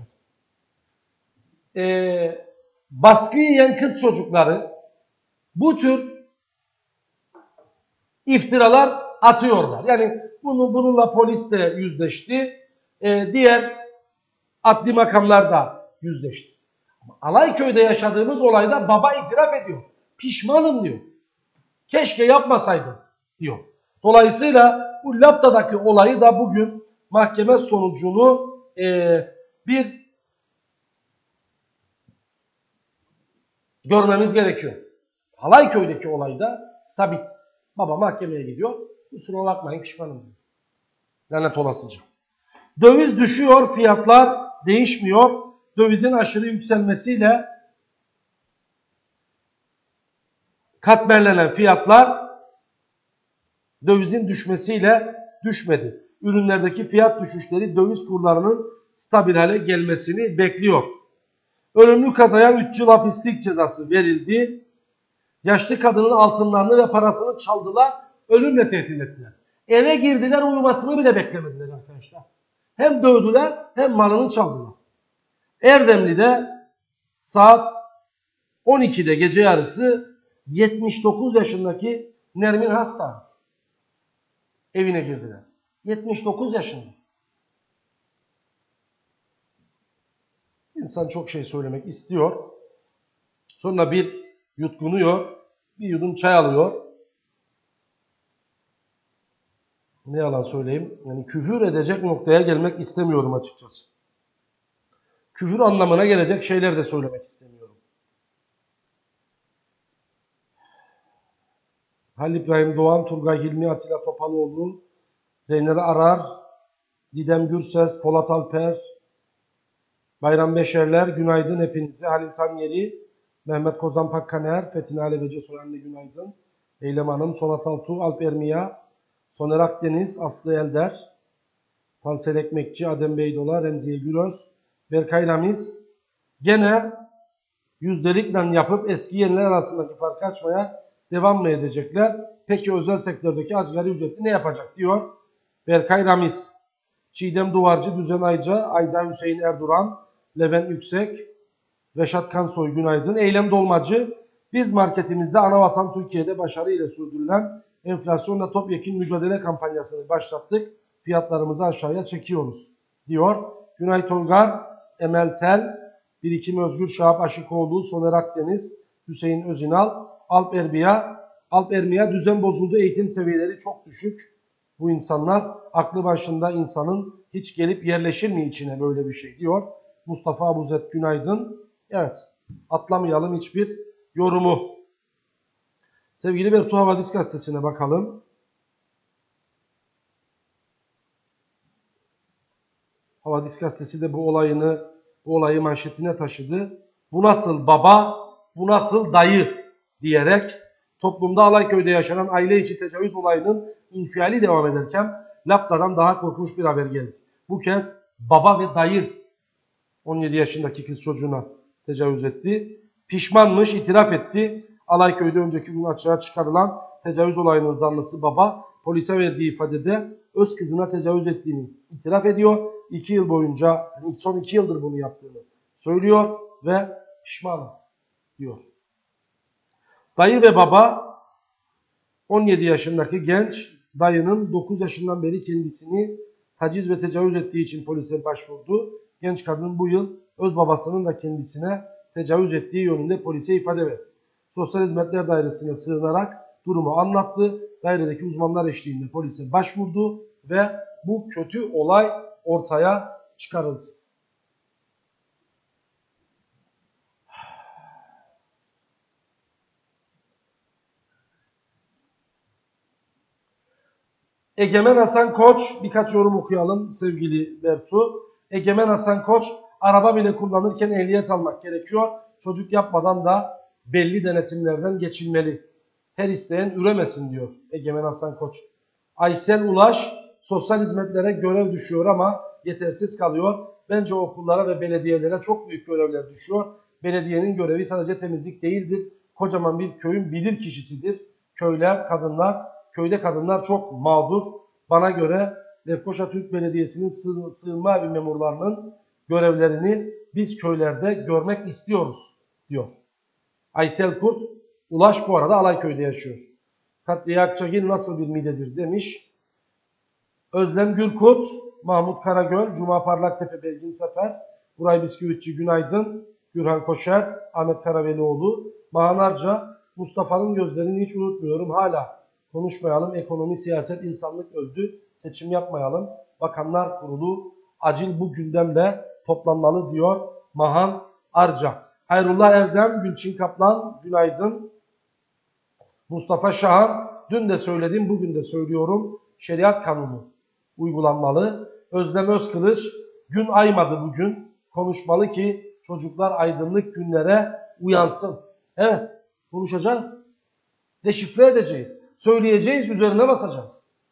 Ee, baskı yiyen kız çocukları bu tür iftiralar atıyorlar. Yani bunu bununla polis de yüzleşti. Ee, diğer adli makamlar da yüzleşti. Ama Alayköy'de yaşadığımız olayda baba itiraf ediyor. Pişmanım diyor. Keşke yapmasaydım diyor. Dolayısıyla bu Lapta'daki olayı da bugün mahkeme sonucunu e, bir görmemiz gerekiyor. Alayköy'deki olayda sabit. Baba mahkemeye gidiyor. Kusura bakmayın pişmanım diyor. Lanet olasıca. Döviz düşüyor, fiyatlar değişmiyor. Dövizin aşırı yükselmesiyle katmerlenen fiyatlar dövizin düşmesiyle düşmedi. Ürünlerdeki fiyat düşüşleri döviz kurlarının stabil hale gelmesini bekliyor. Ölümlü kazaya üç yıl hapislik cezası verildi. Yaşlı kadının altınlarını ve parasını çaldılar, ölümle tehdit ettiler. Eve girdiler, uyumasını bile beklemediler arkadaşlar. Hem dövdüler hem malını çaldılar. Erdemli'de saat on ikide gece yarısı yetmiş dokuz yaşındaki Nermin Hasta evine girdiler. yetmiş dokuz yaşında. İnsan çok şey söylemek istiyor. Sonra bir yutkunuyor, bir yudum çay alıyor. Ne yalan söyleyeyim, yani küfür edecek noktaya gelmek istemiyorum açıkçası. Küfür anlamına gelecek şeyler de söylemek istemiyorum. Halil İbrahim Doğan, Turgay Hilmi, Atilla Topaloğlu, Zeynep Arar, Didem Gürses, Polat Alper, Bayram Beşerler, günaydın hepinize. Halil Tanyeri, Mehmet Kozan Pakkaner, Fetin Alevece Soyanlı günaydın. Eylem Hanım, Sonat Altuğ, Alp Ermiya, Soner Akdeniz, Aslı Elder, Tansel Ekmekçi, Adem Beydola, Remziye Gülöz, Berkay Ramiz. Gene yüzdelikle yapıp eski yeniler arasındaki farkı açmaya devam mı edecekler? Peki özel sektördeki asgari ücretli ne yapacak diyor Berkay Ramiz. Çiğdem Duvarcı, Düzen Ayca, Ayda Hüseyin Erduran, Levent Yüksek, Reşat Kansoy günaydın. Eylem Dolmacı, biz marketimizde Anavatan Türkiye'de başarı ile sürdürülen enflasyonla topyekun mücadele kampanyasını başlattık. Fiyatlarımızı aşağıya çekiyoruz diyor. Günay Tolgar, Emel Tel, Birikim Özgür, Şahap Aşıkoğlu, Soner Akdeniz, Hüseyin Özinal, Alp Erbiya. Alp Ermiya, düzen bozuldu, eğitim seviyeleri çok düşük. Bu insanlar aklı başında insanın hiç gelip yerleşir mi içine böyle bir şey diyor. Mustafa Abuzet günaydın. Evet, atlamayalım hiçbir yorumu. Sevgili Bertu Havadis gazetesine bakalım. Havadis gazetesi de bu olayını, bu olayı manşetine taşıdı. Bu nasıl baba, bu nasıl dayı diyerek toplumda Alayköy'de yaşanan aile içi tecavüz olayının infiali devam ederken Lapta'dan daha korkunç bir haber geldi. Bu kez baba ve dayı on yedi yaşındaki kız çocuğuna tecavüz etti. Pişmanmış, itiraf etti. Alayköy'de önceki gün açığa çıkarılan tecavüz olayının zanlısı baba polise verdiği ifadede öz kızına tecavüz ettiğini itiraf ediyor. İki yıl boyunca, son iki yıldır bunu yaptığını söylüyor ve pişmanım diyor. Dayı ve baba on yedi yaşındaki genç dayının dokuz yaşından beri kendisini taciz ve tecavüz ettiği için polise başvurdu. Genç kadın bu yıl öz babasının da kendisine tecavüz ettiği yönünde polise ifade verdi. Sosyal Hizmetler Dairesi'ne sığınarak durumu anlattı. Dairedeki uzmanlar eşliğinde polise başvurdu ve bu kötü olay ortaya çıkarıldı. Egemen Hasan Koç, birkaç yorum okuyalım sevgili Bertu. Egemen Hasan Koç, araba bile kullanırken ehliyet almak gerekiyor. Çocuk yapmadan da belli denetimlerden geçilmeli. Her isteyen üremesin diyor Egemen Hasan Koç. Aysel Ulaş, sosyal hizmetlere görev düşüyor ama yetersiz kalıyor. Bence okullara ve belediyelere çok büyük görevler düşüyor. Belediyenin görevi sadece temizlik değildir. Kocaman bir köyün bilir kişisidir. Köyler, kadınlar, köyde kadınlar çok mağdur. Bana göre Lefkoşa Türk Belediyesi'nin sığ sığınma evi memurlarının görevlerini biz köylerde görmek istiyoruz diyor. Aysel Kurt, Ulaş bu arada Alayköy'de yaşıyor. Katliye Akçagil nasıl bir midedir demiş. Özlem Gürkut, Mahmut Karagöl, Cuma Parlaktepe, Belgin Sefer, Buray Bisküvitçi günaydın. Gürhan Koşer, Ahmet Karavelioğlu, Mahan Arca, Mustafa'nın gözlerini hiç unutmuyorum. Hala konuşmayalım. Ekonomi, siyaset, insanlık öldü. Seçim yapmayalım. Bakanlar Kurulu acil bu gündemle toplanmalı diyor Mahan Arca. Hayrullah Erdem, Gülçin Kaplan günaydın. Mustafa Şahan, dün de söyledim, bugün de söylüyorum. Şeriat kanunu uygulanmalı. Özlem Özkılıç, gün aymadı bugün. Konuşmalı ki çocuklar aydınlık günlere uyansın. Evet, konuşacağız. Deşifre edeceğiz. Söyleyeceğiz, üzerine basacağız.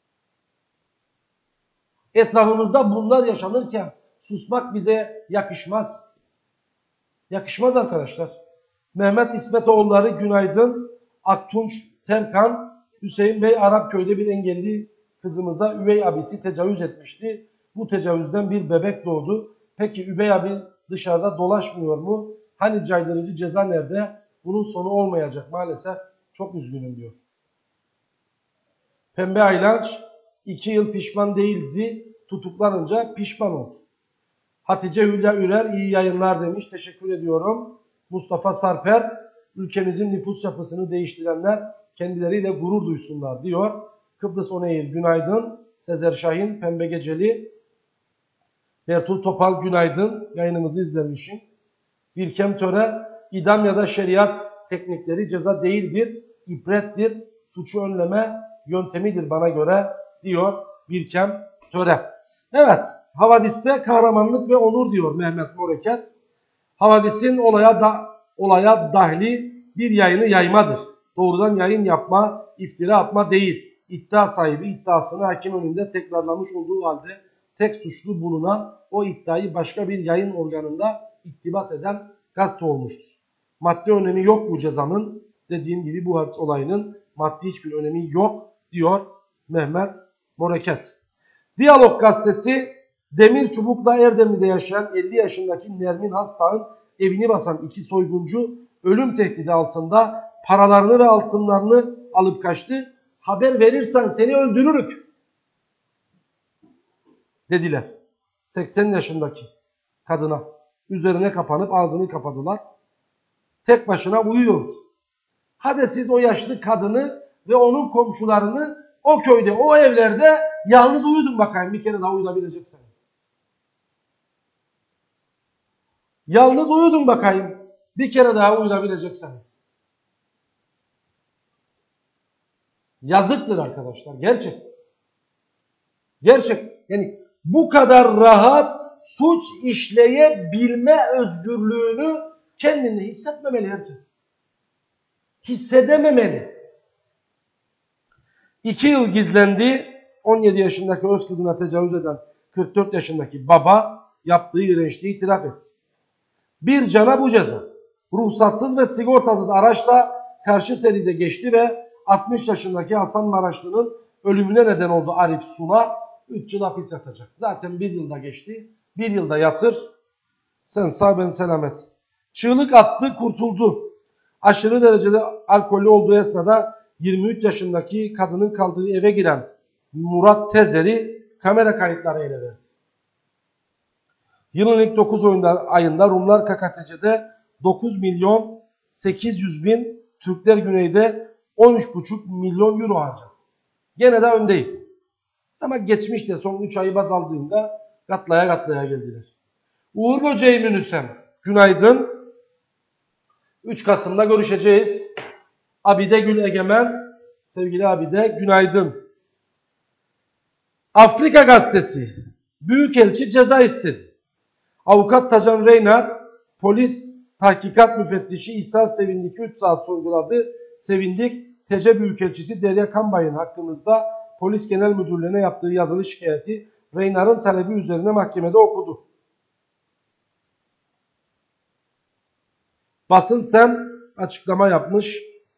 Etrafımızda bunlar yaşanırken susmak bize yakışmaz. Yakışmaz arkadaşlar. Mehmet İsmetoğulları günaydın. Aktunç Terkan, Hüseyin Bey Arapköy'de bir engelli kızımıza üvey abisi tecavüz etmişti. Bu tecavüzden bir bebek doğdu. Peki üvey abi dışarıda dolaşmıyor mu? Hani caydırıcı ceza nerede? Bunun sonu olmayacak maalesef. Çok üzgünüm diyor. Pembe Aylanç, iki yıl pişman değildi. Tutuklanınca pişman oldu. Hatice Hülya Ürer iyi yayınlar demiş. Teşekkür ediyorum. Mustafa Sarper, ülkemizin nüfus yapısını değiştirenler kendileriyle gurur duysunlar diyor. Kıbrıs Oneyir günaydın. Sezer Şahin, Pembe Geceli. Bertul Topal günaydın. Yayınımızı izlemişim. Birkem Töre, idam ya da şeriat teknikleri ceza değildir, ibrettir, suçu önleme yöntemidir bana göre diyor Birkem Töre. Evet, Havadis'te kahramanlık ve onur diyor Mehmet Moreket. Havadis'in olaya da olaya dahli bir yayını yaymadır. Doğrudan yayın yapma, iftira atma değil. İddia sahibi iddiasını hakim önünde tekrarlamış olduğu halde tek suçlu bulunan o iddiayı başka bir yayın organında iktibas eden gazete olmuştur. Maddi önemi yok bu cezanın. Dediğim gibi bu hadis olayının maddi hiçbir önemi yok diyor Mehmet Moreket. Diyalog gazetesi demir çubukla Erdemli'de yaşayan elli yaşındaki Nermin Hastağ'ın evini basan iki soyguncu ölüm tehdidi altında paralarını ve altınlarını alıp kaçtı. Haber verirsen seni öldürürük dediler. seksen yaşındaki kadına üzerine kapanıp ağzını kapadılar. Tek başına uyuyordu. Hadi siz o yaşlı kadını ve onun komşularını o köyde, o evlerde yalnız uyudun bakayım. Bir kere daha uyuyabileceksiniz. Yalnız uyudun bakayım. Bir kere daha uyuyabileceksiniz. Yazıktır arkadaşlar. Gerçek. Gerçek. Yani bu kadar rahat suç işleyebilme özgürlüğünü kendinde hissetmemeli herkes. Hissedememeli. İki yıl gizlendi. on yedi yaşındaki öz kızına tecavüz eden kırk dört yaşındaki baba yaptığı iğrençliği itiraf etti. Bir cana bu ceza. Ruhsatsız ve sigortasız araçla karşı seride geçti ve altmış yaşındaki Hasan Maraşlı'nın ölümüne neden oldu Arif Suna. üç yıl hapis yatacak. Zaten bir yılda geçti. bir yılda yatır. Sen sağ ben selamet. Çığlık attı, kurtuldu. Aşırı derecede alkollü olduğu esnada yirmi üç yaşındaki kadının kaldığı eve giren Murat Tezer'i kamera kayıtları ele verdi. Yılın ilk dokuz ayında Rumlar K K T C'de dokuz milyon sekiz yüz bin, Türkler güneyde on üç buçuk milyon euro harcadı. Gene de öndeyiz. Ama geçmişte son üç ayı baz aldığında katlaya katlaya geldiler. Uğur Böceği Münüsem günaydın. üç Kasım'da görüşeceğiz. Abide Gül Egemen, sevgili Abide günaydın. Afrika Gazetesi, Büyükelçi ceza istedi. Avukat Tacan Reynar, polis tahkikat müfettişi İsa Sevindik'i üç saat sorguladı. Sevindik, T C Büyükelçisi Derya Kambay'ın hakkımızda Polis Genel Müdürlüğü'ne yaptığı yazılı şikayeti Reynar'ın talebi üzerine mahkemede okudu. Basın Sen açıklama yapmış.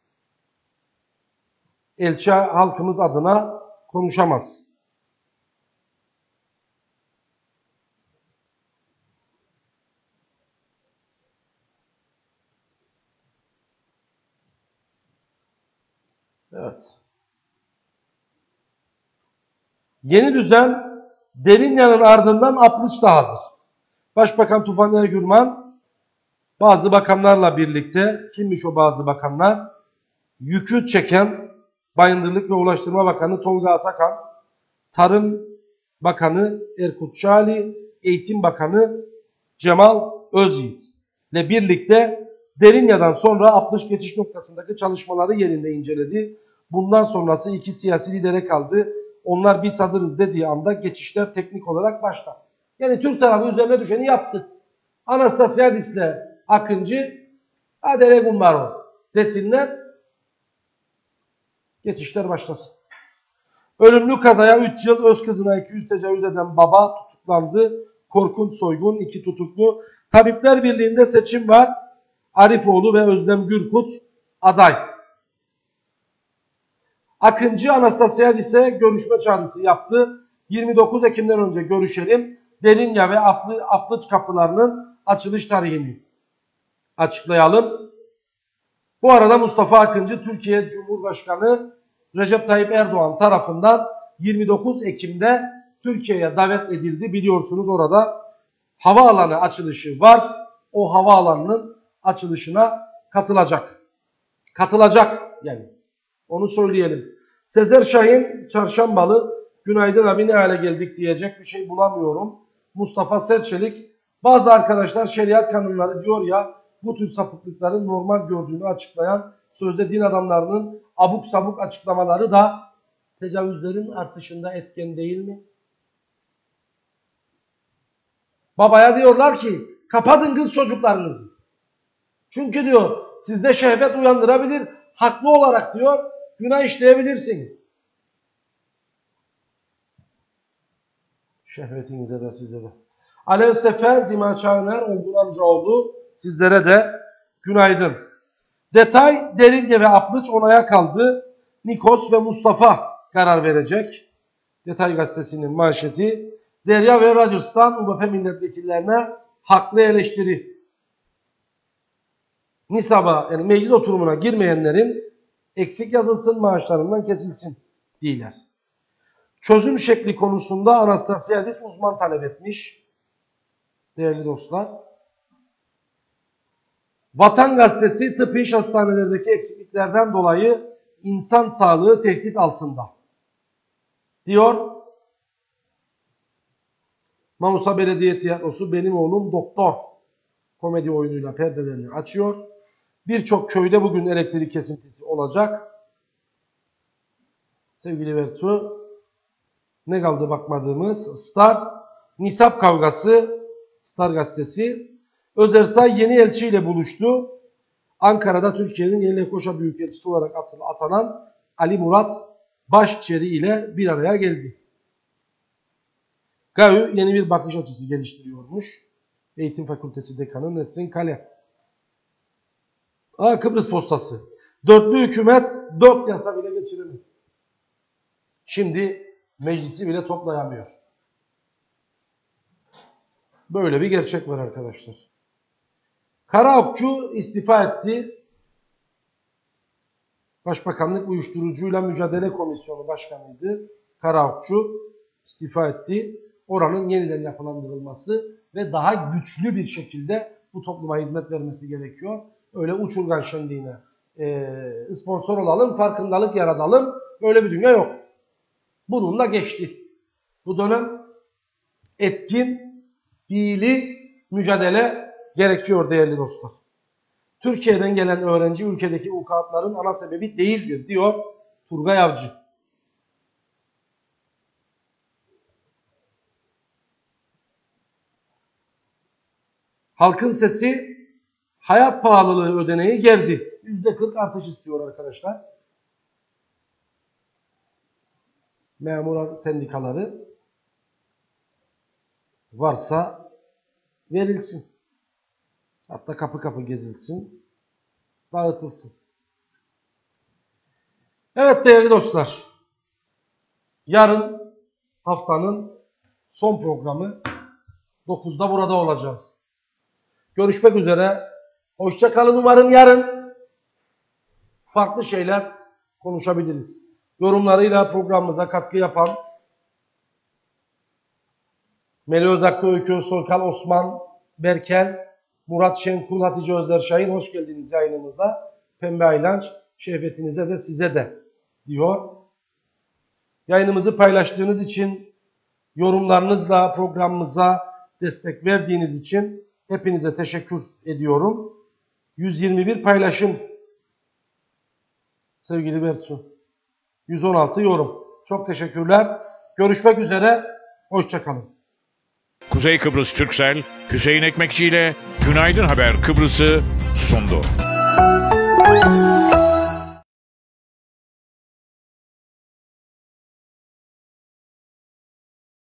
Elçi halkımız adına konuşamaz. Evet. Yeni düzen Derinya'nın ardından Aplıç da hazır. Başbakan Tufan Ergürman bazı bakanlarla birlikte, kimmiş o bazı bakanlar? Yükü çeken Bayındırlık ve Ulaştırma Bakanı Tolga Atakan, Tarım Bakanı Erkut Çağli, Eğitim Bakanı Cemal Özyiğit ile birlikte Derinya'dan sonra Aplış geçiş noktasındaki çalışmaları yerinde inceledi. Bundan sonrası iki siyasi lidere kaldı. Onlar biz hazırız dediği anda geçişler teknik olarak başlar. Yani Türk tarafı üzerine düşeni yaptı. Anastasiadis'le Akıncı adere gumbaro desinler, geçişler başlasın. Ölümlü kazaya üç yıl, öz kızına iki yüz tecavüz eden baba tutuklandı. Korkunç soygun, iki tutuklu. Tabipler Birliği'nde seçim var. Arifoğlu ve Özlem Gürkut aday. Akıncı Anastasiadis'e görüşme çağrısı yaptı. yirmi dokuz Ekim'den önce görüşelim. Derinya ve Aplı, Aplıç kapılarının açılış tarihini açıklayalım. Bu arada Mustafa Akıncı Türkiye Cumhurbaşkanı Recep Tayyip Erdoğan tarafından yirmi dokuz Ekim'de Türkiye'ye davet edildi. Biliyorsunuz orada havaalanı açılışı var. O havaalanının açılışına katılacak. Katılacak yani. Onu söyleyelim. Sezer Şahin Çarşambalı, günaydın abi ne hale geldik diyecek bir şey bulamıyorum. Mustafa Serçelik, bazı arkadaşlar şeriat kanunları diyor ya, bu tür sapıklıkların normal gördüğünü açıklayan sözde din adamlarının abuk sabuk açıklamaları da tecavüzlerin artışında etken değil mi? Babaya diyorlar ki kapatın kız çocuklarınızı. Çünkü diyor sizde şehvet uyandırabilir, haklı olarak diyor günah işleyebilirsiniz. Şehvetinize de size de. Alev Sefer, Dima Çağner, Olgun Amcaoğlu sizlere de günaydın. Detay Derince ve Aplıç onaya kaldı. Nikos ve Mustafa karar verecek. Detay gazetesinin manşeti. Derya ve Rogers'tan U B P milletvekillerine haklı eleştiri. Nisaba yani meclis oturumuna girmeyenlerin eksik yazılsın, maaşlarından kesilsin diyorlar. Çözüm şekli konusunda Anastasiadis uzman talep etmiş. Değerli dostlar. Vatan Gazetesi tıbbi iş hastanelerdeki eksikliklerden dolayı insan sağlığı tehdit altında diyor. Mamusa Belediye Tiyatrosu Benim Oğlum Doktor komedi oyunuyla perdelerini açıyor. Birçok köyde bugün elektrik kesintisi olacak. Sevgili Vertu, ne kaldı bakmadığımız? Star, Nisap kavgası, Star gazetesi. Özersay yeni elçiyle buluştu. Ankara'da Türkiye'nin yeni Lefkoşa Büyükelçisi olarak atanan Ali Murat Başçeri ile bir araya geldi. G A Ü yeni bir bakış açısı geliştiriyormuş. Eğitim Fakültesi Dekanı Nesrin Kale. Aa, Kıbrıs Postası. Dörtlü hükümet dört yasa bile geçiremedi. Şimdi meclisi bile toplayamıyor. Böyle bir gerçek var arkadaşlar. Karaokçu istifa etti. Başbakanlık Uyuşturucuyla Mücadele Komisyonu Başkanıydı. Karaokçu istifa etti. Oranın yeniden yapılandırılması ve daha güçlü bir şekilde bu topluma hizmet vermesi gerekiyor. Öyle uçurgan şenliğine e, sponsor olalım, farkındalık yaratalım. Öyle bir dünya yok. Bununla geçti. Bu dönem etkin, fiili mücadele gerekiyor değerli dostlar. Türkiye'den gelen öğrenci ülkedeki vukuatların ana sebebi değildir diyor Turgay Avcı. Halkın Sesi hayat pahalılığı ödeneği geldi. yüzde kırk artış istiyor arkadaşlar. Memur sendikaları varsa verilsin. Hatta kapı kapı gezilsin, dağıtılsın. Evet değerli dostlar. Yarın haftanın son programı dokuzda burada olacağız. Görüşmek üzere. Hoşça kalın. Umarım yarın farklı şeyler konuşabiliriz. Yorumlarıyla programımıza katkı yapan Melih Özaklı, Öykü Özsoykal, Osman Berkel, Murat Şenkul, Hatice Özler Şahin, hoş geldiniz yayınımıza. Pembe Aylanç, şerefetinize de size de diyor. Yayınımızı paylaştığınız için, yorumlarınızla programımıza destek verdiğiniz için hepinize teşekkür ediyorum. yüz yirmi bir paylaşım sevgili Bertu. yüz on altı yorum. Çok teşekkürler. Görüşmek üzere. Hoşçakalın. Kuzey Kıbrıs Türksel, Hüseyin Ekmekçi ile Günaydın Haber Kıbrıs'ı sundu.